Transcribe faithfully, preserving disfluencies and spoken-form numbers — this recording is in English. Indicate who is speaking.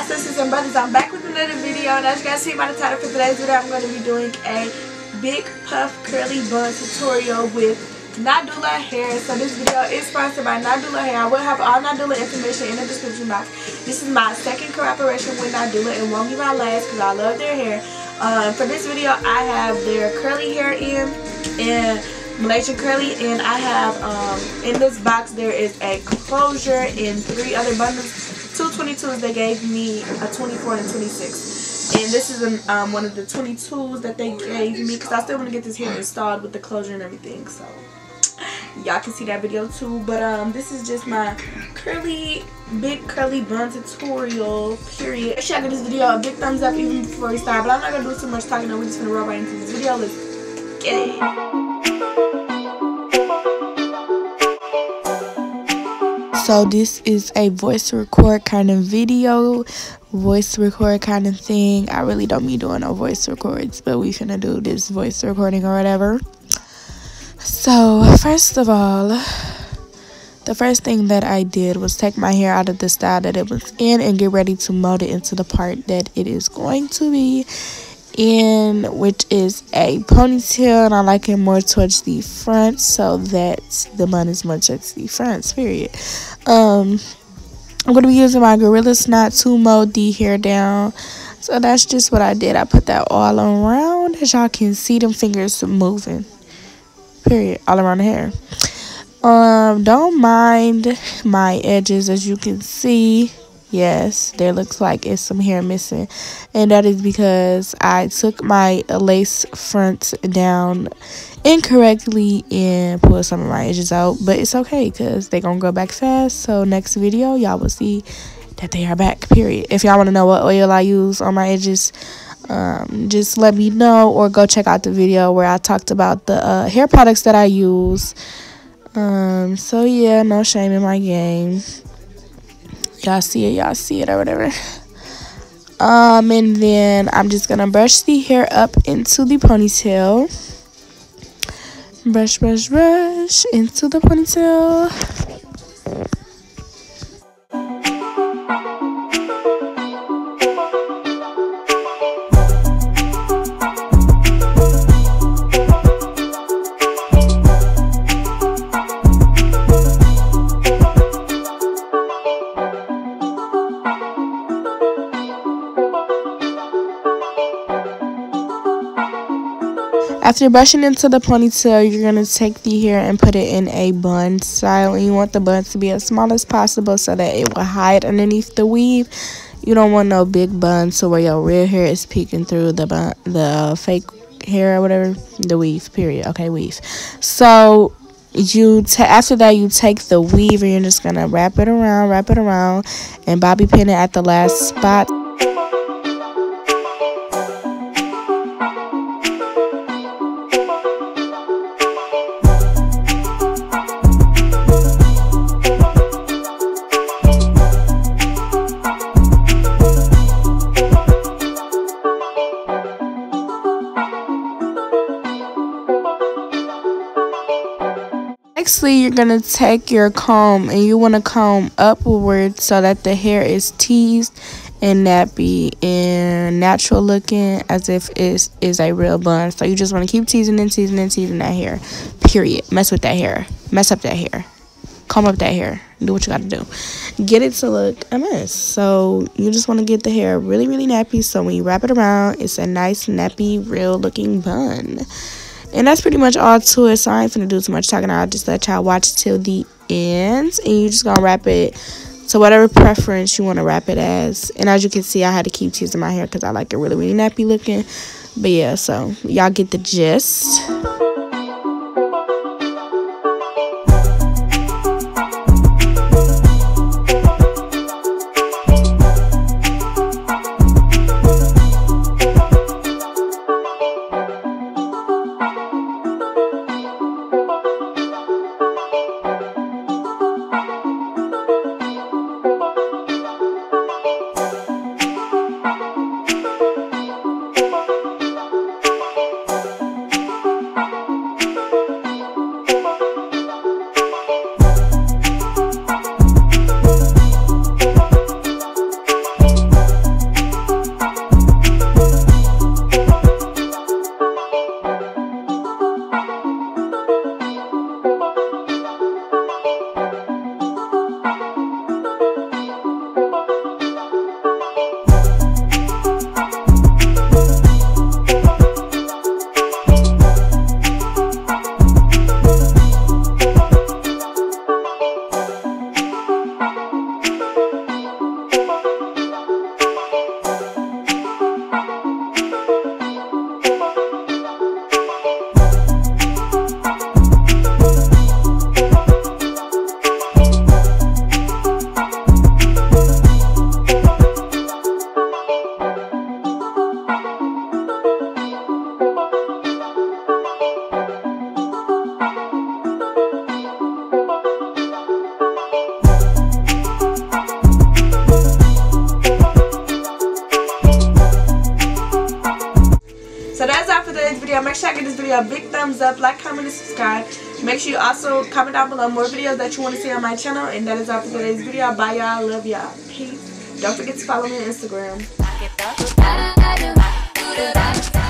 Speaker 1: my sisters and brothers, I'm back with another video, and as you guys see by the title for today's video, I'm going to be doing a big puff curly bun tutorial with Nadula hair. So this video is sponsored by Nadula hair. I will have all Nadula information in the description box. This is my second collaboration with Nadula. It won't be my last because I love their hair. Um, for this video, I have their curly hair in and Malaysian curly, and I have um, in this box there is a closure in three other bundles. Two twenty-twos, they gave me a twenty-four and twenty-six, and this is an, um, one of the twenty-twos that they gave me because I still want to get this hair installed with the closure and everything, so y'all can see that video too. But um this is just my curly big curly bun tutorial period. Make sure y'all give this video a big thumbs up even before we start, but I'm not gonna do too much talking. We're just gonna roll right into this video. Let's get it. So this is a voice record kind of video, voice record kind of thing. I really don't be doing no voice records, but we finna do this voice recording or whatever. So first of all, the first thing that I did was take my hair out of the style that it was in and get ready to mold it into the part that it is going to be in, which is a ponytail, and I like it more towards the front so that the bun is more towards the front, period. um I'm going to be using my Gorilla Snot to mold the hair down, so that's just what I did. I put that all around, as y'all can see them fingers moving, period, all around the hair. Um don't mind my edges, as you can see. Yes, there looks like it's some hair missing, and that is because I took my lace front down incorrectly and pulled some of my edges out, but it's okay because they're gonna go back fast. So next video y'all will see that they are back, period. If y'all want to know what oil I use on my edges, um just let me know, or go check out the video where I talked about the uh, hair products that I use. Um so yeah, no shame in my game. Y'all see it, y'all see it, or whatever. Um, and then I'm just gonna brush the hair up into the ponytail. Brush, brush, brush into the ponytail. After brushing into the ponytail, you're going to take the hair and put it in a bun style. And you want the bun to be as small as possible so that it will hide underneath the weave. You don't want no big bun so where your real hair is peeking through the bun, the fake hair or whatever. The weave, period. Okay, weave. So you ta after that, you take the weave and you're just going to wrap it around, wrap it around, and bobby pin it at the last spot. Nextly, you're going to take your comb and you want to comb upward so that the hair is teased and nappy and natural looking, as if it is a real bun. So you just want to keep teasing and teasing and teasing that hair, period. Mess with that hair. Mess up that hair. Comb up that hair. Do what you got to do. Get it to look a mess. So you just want to get the hair really, really nappy, so when you wrap it around, it's a nice, nappy, real looking bun. And that's pretty much all to it, so I ain't finna do too much talking. I'll just let y'all watch till the end. And you just gonna wrap it to whatever preference you want to wrap it as. And as you can see, I had to keep teasing my hair because I like it really, really nappy looking. But yeah, so y'all get the gist. all for today's video. Make sure I give this video a big thumbs up, like, comment, and subscribe. Make sure you also comment down below more videos that you want to see on my channel. And that is all for today's video. Bye, y'all. Love y'all. Peace. Don't forget to follow me on Instagram.